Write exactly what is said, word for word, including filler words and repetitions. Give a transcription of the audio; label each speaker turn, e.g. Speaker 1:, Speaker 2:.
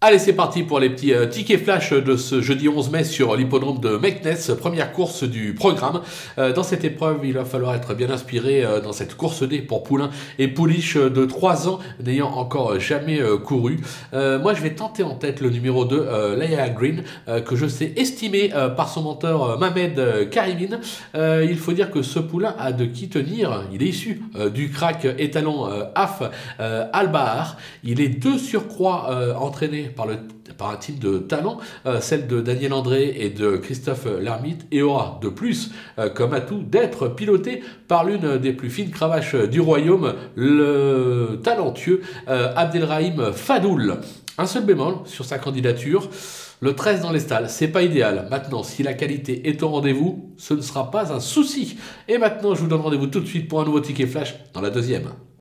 Speaker 1: Allez, c'est parti pour les petits euh, tickets flash de ce jeudi onze mai sur l'hippodrome de Meknès, première course du programme. Euh, dans cette épreuve, il va falloir être bien inspiré euh, dans cette course D pour poulain et pouliche de trois ans n'ayant encore jamais euh, couru. Euh, moi, je vais tenter en tête le numéro deux, euh, Laia Green, euh, que je sais estimé euh, par son mentor euh, Mohamed euh, Karimine. Euh, il faut dire que ce poulain a de qui tenir. Il est issu euh, du crack étalon euh, Af euh, Al-Bahar. Il est de surcroît euh, entraîné par, le, par un type de talent, euh, celle de Daniel André et de Christophe Lhermitte, et aura de plus euh, comme atout d'être piloté par l'une des plus fines cravaches du royaume, le talentueux euh, Abdelrahim Fadoul. Un seul bémol sur sa candidature, le treize dans les stalles, c'est pas idéal. Maintenant, si la qualité est au rendez-vous, ce ne sera pas un souci. Et maintenant, je vous donne rendez-vous tout de suite pour un nouveau ticket flash dans la deuxième.